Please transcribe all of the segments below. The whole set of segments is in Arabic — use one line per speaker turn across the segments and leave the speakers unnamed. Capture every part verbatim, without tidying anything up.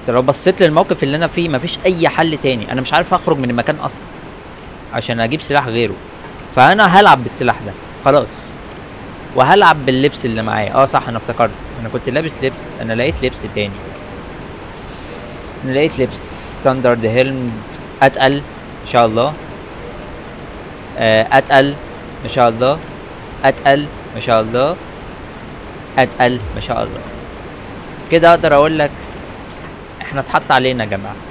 انت لو بصيت للموقف اللي انا فيه مفيش اي حل تاني، انا مش عارف اخرج من المكان اصلا عشان اجيب سلاح غيره، فانا هلعب بالسلاح ده خلاص، وهلعب باللبس اللي معايا. اه صح، انا افتكرت انا كنت لابس لبس، انا لقيت لبس تاني، انا لقيت لبس ستاندرد هيلم اتقل ان شاء الله، آه اتقل ما شاء الله، اتقل ما شاء الله، اتقل ما شاء الله. كده اقدر اقول لك احنا اتحط علينا يا جماعه.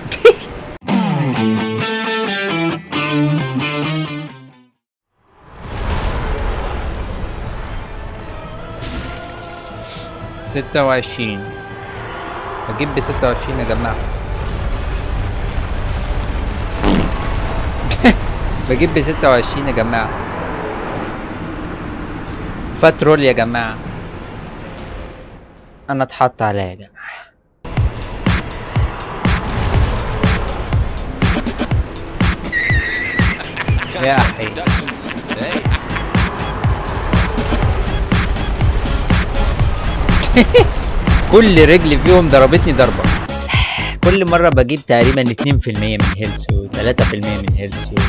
ستة وعشرين بجيب ب ستة وعشرين يا جماعه. بجيب ب ستة وعشرين يا جماعه. فاترول يا جماعه، انا اتحط عليا يا جماعه. يا احي كل رجل فيهم ضربتني ضربه. كل مره بجيب تقريبا اتنين في المية من هيلث و تلاتة في المية من هيلث و...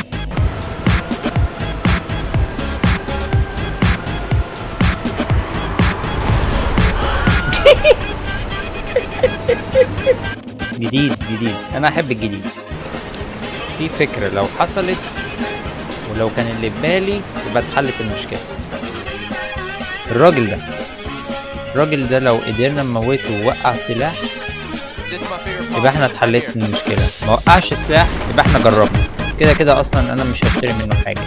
جديد جديد، انا احب الجديد. في فكرة لو حصلت ولو كان اللي ببالي يبقى اتحلت المشكلة. الراجل ده الراجل ده لو قدرنا نموته ووقع سلاح يبقى احنا اتحلت المشكلة، ما وقعش سلاح يبقى احنا جربنا. كده كده اصلا انا مش هشتري منه حاجة.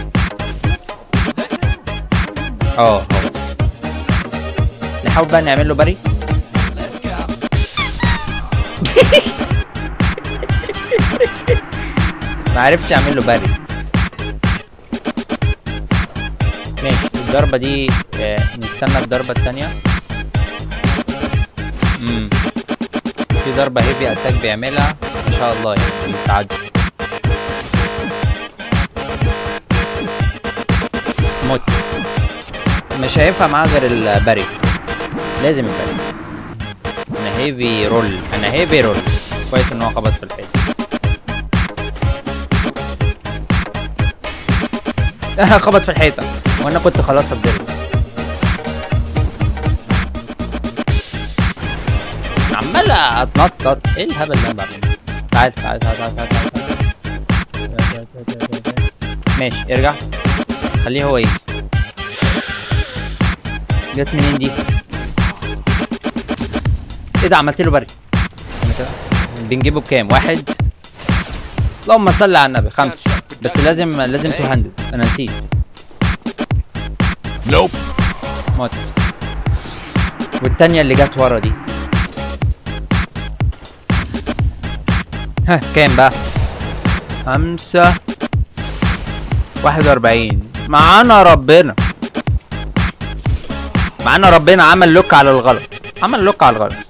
اه اهو نحاول بقى نعمل له بري. ما عرفتش اعمل له بري. ماشي، الضربة دي آه نستنى الضربة التانية. امم في ضربة هيفي اتاك بيعملها ما شاء الله، يعني بيتعدي. موت، مش هينفع معاه غير البري، لازم البري. انا هيفي رول، انا هيفي رول. كويس ان هو خبط في الحيط. خبط في الحيطة وانا كنت خلاص هتضرب. عمال اتنطط، ايه الهبل اللي انا بعمله؟ تعال تعال تعال تعال تعال تعال. ماشي ارجع، خليه هو يجي. جت منين دي؟ ايه ده؟ عملت له بري. بنجيبه بكام؟ واحد. اللهم صل على النبي. خمسة. بس لازم لازم تو هاندل، انا نسيت. نوب. موت. والتانية اللي جت ورا دي. ها كام بقى؟ خمسة. واحد وأربعين. معانا ربنا. معانا ربنا. عمل لوك على الغلط. عمل لوك على الغلط.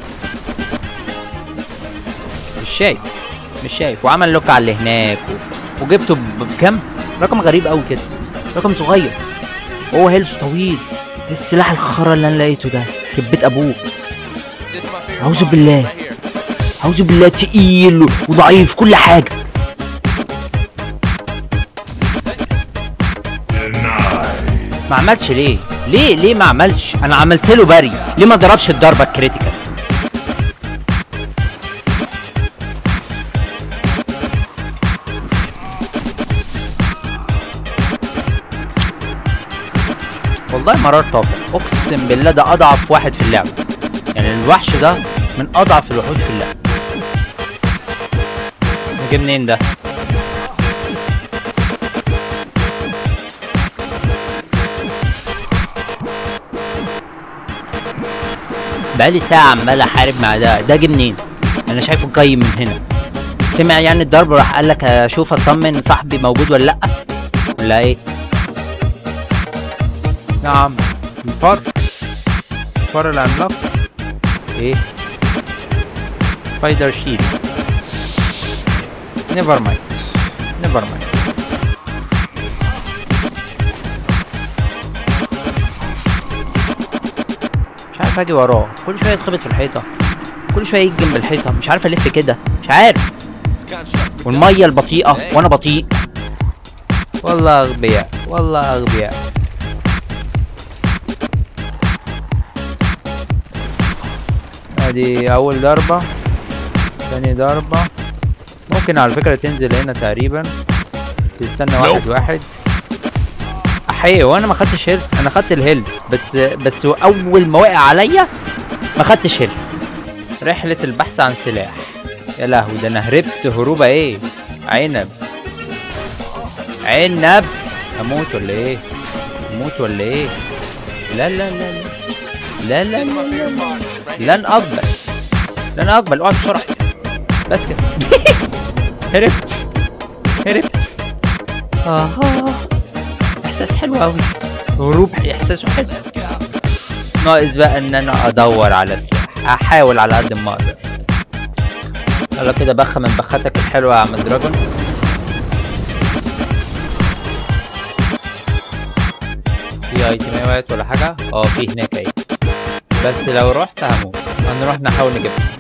مش شايف. مش شايف. وعمل لوك على اللي هناك و... وجبته بكام؟ رقم غريب قوي كده. رقم صغير. هو هيلث طويل. السلاح الخرا اللي انا لقيته ده يخرب بيت ابوه. اعوذ بالله. اعوذ بالله، تقيل وضعيف كل حاجه. ما عملش ليه؟ ليه ليه ما عملش؟ انا عملت له بري، ليه ما ضربش الضربه الكريتيكال؟ والله مرار طافح، اقسم بالله ده اضعف واحد في اللعبه. يعني الوحش ده من اضعف الوحوش في اللعبه. جه منين ده؟ بقالي ساعة عمال احارب مع ده، ده جه منين؟ انا شايفه جاي من هنا. سمع يعني الضرب وراح قال لك اشوف اطمن صاحبي موجود ولا لا؟ ولا ايه؟ نعم الفار. الفار العملاق. ايه؟ سبايدر شيل. نيفر مايند. نيفر مايند. مش عارف اجي وراه، كل شويه يتخبط في الحيطه، كل شويه يجي جنب الحيطه، مش عارف الف كده، مش عارف. والميه البطيئه وانا بطيء. والله اغبياء، والله اغبياء. ادي اول ضربه، ثاني ضربه. ممكن على فكره تنزل هنا تقريبا، تستنى واحد واحد. احيه وانا ما خدتش هيلث، انا خدت الهيلث بس بس اول ما وقع عليا ما خدتش هيلث. رحله البحث عن سلاح. يا لهوي، ده انا هربت هروبه ايه؟ عنب عنب. اموت ولا ايه؟ اموت ولا ايه؟ لا لا لا لا لا لا لا لن اقبل، لن اقبل. اقعد بسرعه بس كده. هربت هربت. اه احساس حلو قوي، هروب احساسه حلو. ناقص بقى ان انا ادور على السلاح، احاول على قد ما اقدر. يلا كده بخ من بخاتك الحلوه يا عم دراجون. في ايتمات وقعت ولا حاجه؟ اه في هناك اهي، بس لو رحت هموت. هنروح نحاول نجيبها.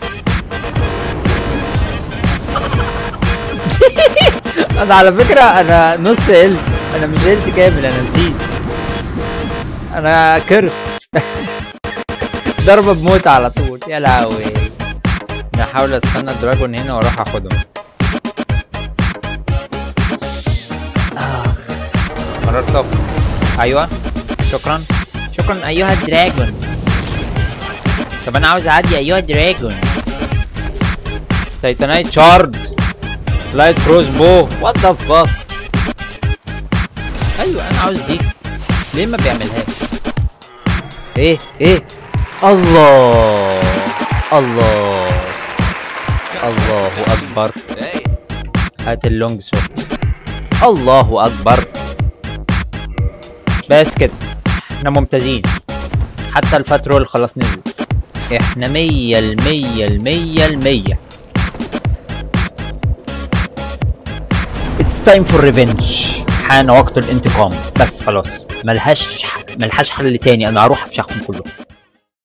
انا على فكره انا نص قلت، انا مش قلت كامل، انا نسيت. انا كرت. ضربه بموت على طول. يا لهوي. انا هحاول استنى الدراجون هنا واروح اخدهم. آه. قررت طب. ايوه شكرا شكرا ايها الدراجون. طب انا عاوز اعدي ايها الدراجون. تايتانايت شارد، لايت كروس بو، وات ذا فاك. ايوه انا عاوز دي. ليه ما بيعملهاش؟ ايه ايه؟ الله الله الله اكبر. هات اللونج سورد. الله اكبر. بس كده احنا ممتازين. حتى الفترول خلاص نزل. احنا مية المية المية المية. It's time for revenge. حان وقت الانتقام. بس خلاص ملهاش ملهاش حل تاني. انا هروح افشخهم كلهم.